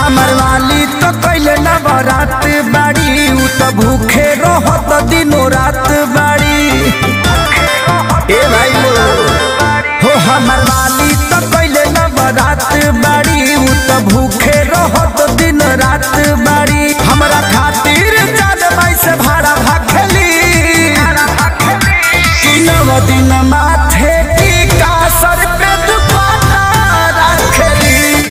हमर वाली तो कैले नवरात बाड़ी, उ तो भूखे रहत दिनों रात बाड़ी। ए भाई हो हमर वाली तो कैले नवरात बाड़ी, उ तो भूखे रहत दिन रात बाड़ी। हमरा खातिर जान माई से भाड़ा भाखली कि नव दिन